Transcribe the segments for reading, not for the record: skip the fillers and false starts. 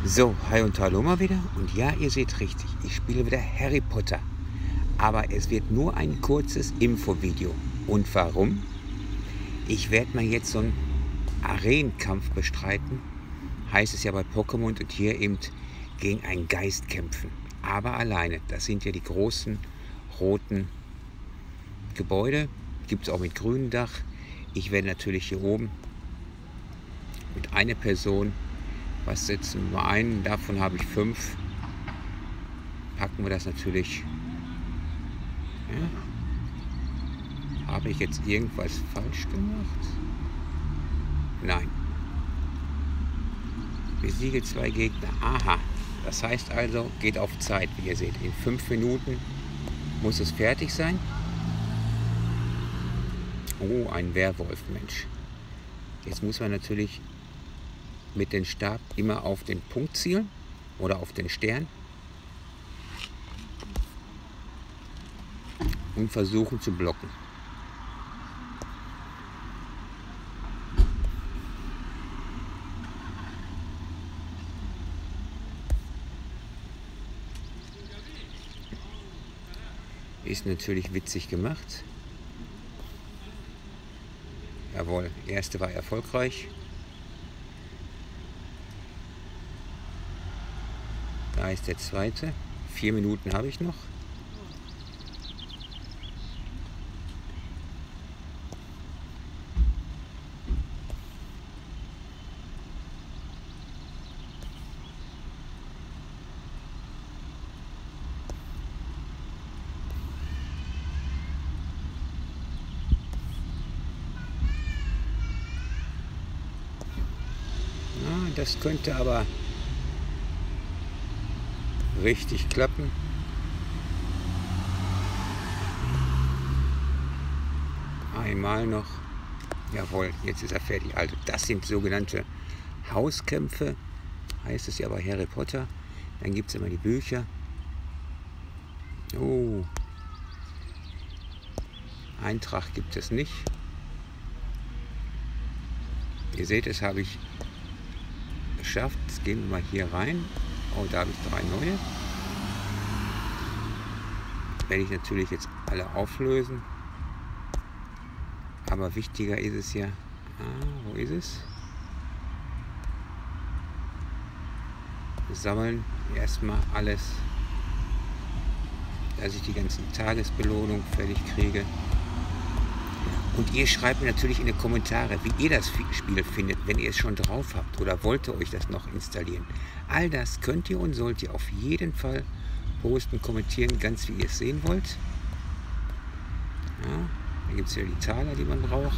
So, hi und hallo mal wieder. Und ja, ihr seht richtig, ich spiele wieder Harry Potter. Aber es wird nur ein kurzes Infovideo. Und warum? Ich werde mal jetzt so einen Arenenkampf bestreiten. Heißt es ja bei Pokémon, und hier eben gegen einen Geist kämpfen. Aber alleine. Das sind ja die großen roten Gebäude. Gibt es auch mit grünem Dach. Ich werde natürlich hier oben mit einer Person, was setzen wir ein? Davon habe ich 5. Packen wir das natürlich. Ja. Habe ich jetzt irgendwas falsch gemacht? Nein. Besiege 2 Gegner. Aha. Das heißt also, geht auf Zeit, wie ihr seht. In 5 Minuten muss es fertig sein. Oh, ein Werwolf, Mensch. Jetzt muss man natürlich mit dem Stab immer auf den Punkt zielen oder auf den Stern und versuchen zu blocken. Ist natürlich witzig gemacht. Jawohl, erste war erfolgreich. Da ist der zweite. 4 Minuten habe ich noch. Das könnte aber richtig klappen. Einmal noch. Jawohl, jetzt ist er fertig. Also das sind sogenannte Hauskämpfe, heißt es ja bei Harry Potter. Dann gibt es immer die Bücher. Oh, Eintrag gibt es nicht. Ihr seht, das habe ich geschafft. Jetzt gehen wir mal hier rein. Oh, da habe ich 3 neue. Werde ich natürlich jetzt alle auflösen. Aber wichtiger ist es ja. Wo ist es? Sammeln erstmal alles, dass ich die ganzen Tagesbelohnungen fertig kriege. Und ihr schreibt mir natürlich in die Kommentare, wie ihr das Spiel findet, wenn ihr es schon drauf habt oder wollt ihr euch das noch installieren. All das könnt ihr und sollt ihr auf jeden Fall posten, kommentieren, ganz wie ihr es sehen wollt. Ja, da gibt es ja die Taler, die man braucht.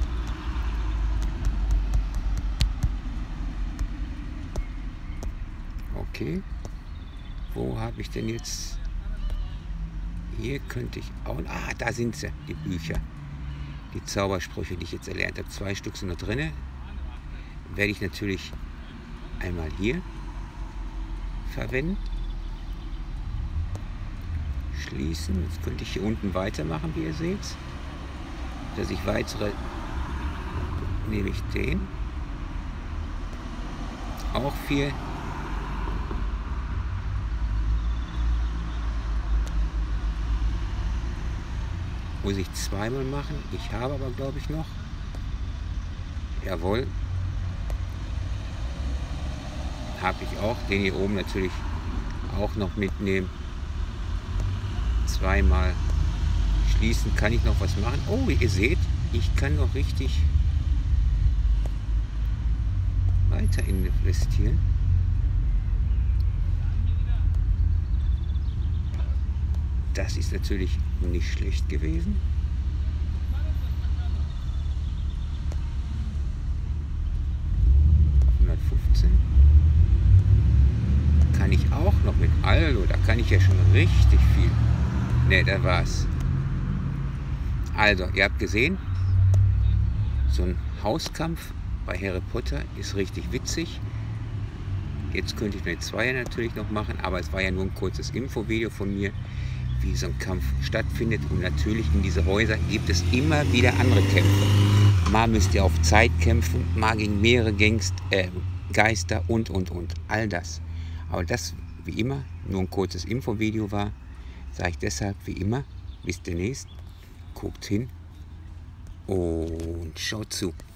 Okay, wo habe ich denn jetzt? Hier könnte ich auch. Da sind sie, die Bücher. Die Zaubersprüche, die ich jetzt erlernt habe. 2 Stück sind noch drin. Werde ich natürlich einmal hier verwenden. Schließen. Jetzt könnte ich hier unten weitermachen, wie ihr seht. Dass ich weitere, nehme ich den. Auch 4. Muss ich 2-mal machen. Ich habe aber, glaube ich, noch. Jawohl. Habe ich auch. Den hier oben natürlich auch noch mitnehmen. 2-mal schließen. Kann ich noch was machen? Oh, wie ihr seht, ich kann noch richtig weiter investieren. Das ist natürlich nicht schlecht gewesen. Kann ich auch noch mit Aldo, da kann ich ja schon richtig viel. Ne, da war's. Also, ihr habt gesehen, so ein Hauskampf bei Harry Potter ist richtig witzig. Jetzt könnte ich mir 2 natürlich noch machen, aber es war ja nur ein kurzes Infovideo von mir, wie so ein Kampf stattfindet. Und natürlich in diese Häuser gibt es immer wieder andere Kämpfe. Mal müsst ihr auf Zeit kämpfen, mal gegen mehrere Geister und. All das. Aber das, wie immer, nur ein kurzes Infovideo war, sage ich deshalb, wie immer, bis demnächst, guckt hin und schaut zu.